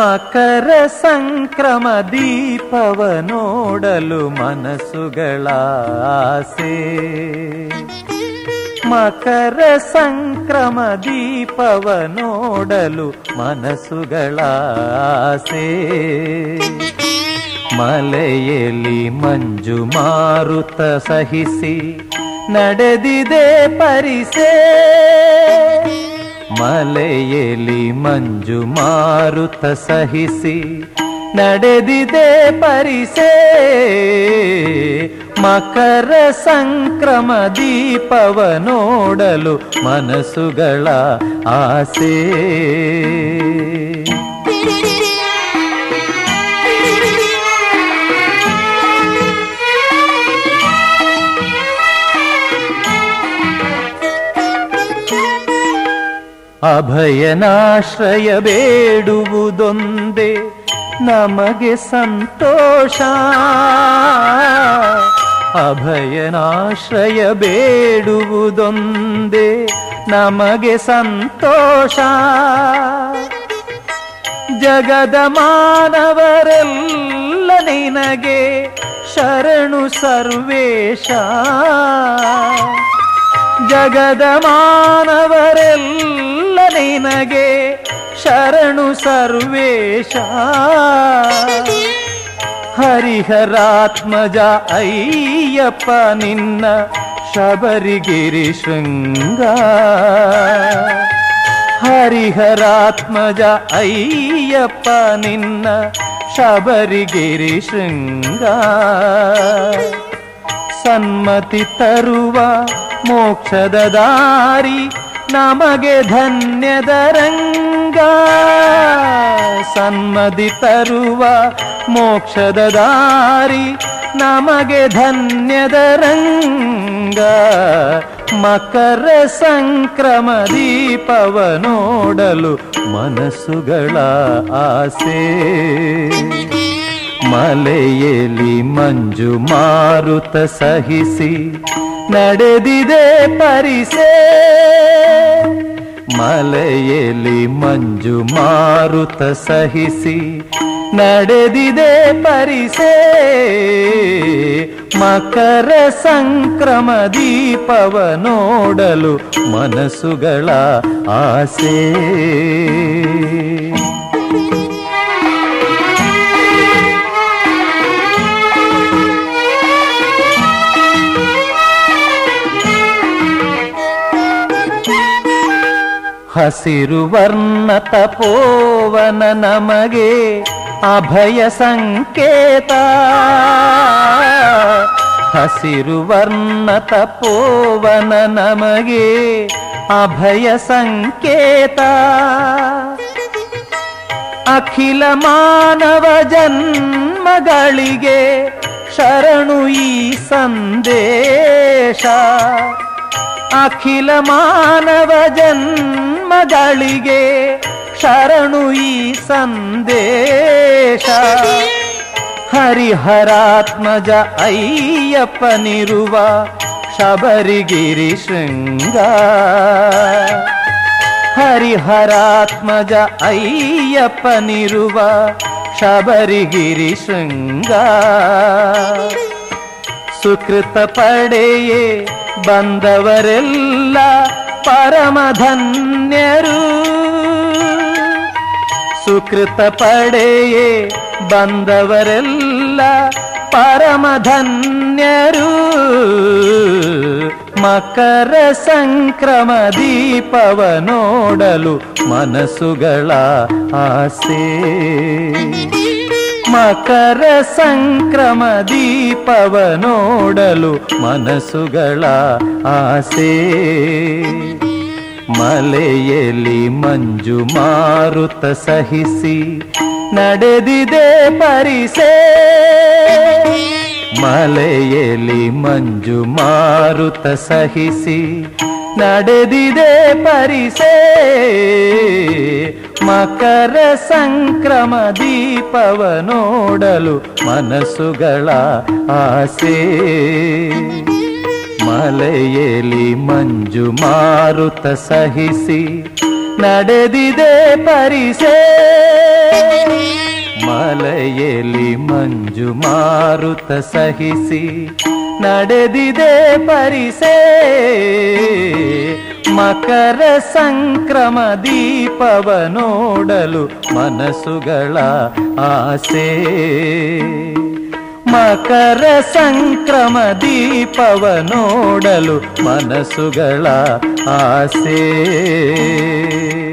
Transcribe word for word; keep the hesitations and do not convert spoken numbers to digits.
ಮಕರ ಸಂಕ್ರಮ ದೀಪವ ನೋಡಲು ಮನಸ್ಸುಗಳ ಆಸೆ. ಮಕರ ಸಂಕ್ರಮ ದೀಪವ ನೋಡಲು ಮನಸ್ಸುಗಳ ಆಸೆ. ಮಲೆಯಲ್ಲಿ ಮಂಜು ಮಾರುತ ಸಹಿಸಿ ನಡೆದಿದೆ ಪರಿಸೆ. ಮಲೆಯಲ್ಲಿ ಮಂಜು ಮಾರುತ ಸಹಿಸಿ ನಡೆದಿದೆ ಪರಿಸೆ. ಮಕರ ಸಂಕ್ರಮ ದೀಪವ ನೋಡಲು ಮನಸ್ಸುಗಳ ಆಸೆ. ಅಭಯನಾಶ್ರಯ ಬೇಡುವುದೊಂದೇ ನಮಗೆ ಸಂತೋಷ. ಅಭಯನಾಶ್ರಯ ಬೇಡುವುದೊಂದೇ ನಮಗೆ ಸಂತೋಷ. ಜಗದ ಮಾನವರೆಲ್ಲ ನಿನಗೆ ಶರಣು ಸರ್ವೇಶ. ಜಗದ ಮಾನವರೆಲ್ಲ ನಿನಗೆ ಶರಣು ಸರ್ವೇಶ. ಹರಿಹರಾತ್ಮಜ ಅಯ್ಯಪ್ಪ ನಿನ್ನ ಶಬರಿಗಿರಿ ಶೃಂಗ. ಹರಿಹರಾತ್ಮಜ ಅಯ್ಯಪ್ಪ ನಿನ್ನ ಶಬರಿಗಿರಿ ಶೃಂಗ. ಸನ್ಮತಿ ತರುವ ಮೋಕ್ಷದ ದಾರಿ ನಮಗೆ ಧನ್ಯದ ರಂಗ. ಸನ್ಮತಿ ತರುವ ಮೋಕ್ಷದ ದಾರಿ ನಮಗೆ ಧನ್ಯದ ರಂಗ. ಮಕರ ಸಂಕ್ರಮ ದೀಪವ ನೋಡಲು ಮನಸ್ಸುಗಳ ಆಸೆ. ಮಲೆಯಲ್ಲಿ ಮಂಜು ಮಾರುತ ಸಹಿಸಿ ನಡೆದಿದೆ ಪರಿಸೆ. ಮಲೆಯಲ್ಲಿ ಮಂಜು ಮಾರುತ ಸಹಿಸಿ ನಡೆದಿದೆ ಪರಿಸೆ. ಮಕರ ಸಂಕ್ರಮ ದೀಪವ ನೋಡಲು ಮನಸ್ಸುಗಳ ಆಸೆ. ಹಸಿರು ವರ್ಣ ತಪೋವನ ನಮಗೆ ಅಭಯ ಸಂಕೇತ. ಹಸಿರು ವರ್ಣ ತಪೋವನ ನಮಗೆ ಅಭಯ ಸಂಕೇತ. ಅಖಿಲ ಮಾನವ ಜನ್ಮಗಳಿಗೆ ಶರಣು ಈ ಸಂದೇಶ. ಅಖಿಲ ಮಾನವ ಜನ್ಮಗಳಿಗೆ ಶರಣು ಈ ಸಂದೇಶ. ಹರಿಹರಾತ್ಮಜ ಅಯ್ಯಪ್ಪನಿರುವ ಶಬರಿಗಿರಿ ಶೃಂಗ. ಹರಿಹರಾತ್ಮಜ ಅಯ್ಯಪ್ಪನಿರುವ ಶಬರಿಗಿರಿ ಶೃಂಗ. ಸುಕೃತ ಪಡೆಯೇ ಬಂದವರೆಲ್ಲ ಪರಮಧನ್ಯರು. ಸುಕೃತ ಪಡೆಯೇ ಬಂದವರೆಲ್ಲ ಪರಮಧನ್ಯರು. ಮಕರ ಸಂಕ್ರಮ ದೀಪವ ನೋಡಲು ಮನಸ್ಸುಗಳ ಆಸೆ. ಮಕರ ಸಂಕ್ರಮ ದೀಪವ ನೋಡಲು ಮನಸ್ಸುಗಳ ಆಸೆ. ಮಲೆಯಲ್ಲಿ ಮಂಜು ಮಾರುತ ಸಹಿಸಿ ನಡೆದಿದೆ ಪರಿಸೆ. ಮಲೆಯಲ್ಲಿ ಮಂಜು ಮಾರುತ ಸಹಿಸಿ ನಡೆದಿದೆ ಪರಿಸೆ. ಮಕರ ಸಂಕ್ರಮ ದೀಪವ ನೋಡಲು ಮನಸ್ಸುಗಳ ಆಸೆ. ಮಲೆಯಲ್ಲಿ ಮಂಜು ಮಾರುತ ಸಹಿಸಿ ನಡೆದಿದೆ ಪರಿಸೆ ಮಲೆಯಲ್ಲಿ ಮಂಜು ಮಾರುತ ಸಹಿಸಿ ನಡೆದಿದೆ ಪರಿಸೆ ಮಕರ ಸಂಕ್ರಮ ದೀಪವ ನೋಡಲು ಮನಸ್ಸುಗಳ ಆಸೆ ಮಕರ ಸಂಕ್ರಮ ದೀಪವ ನೋಡಲು ಮನಸ್ಸುಗಳ ಆಸೆ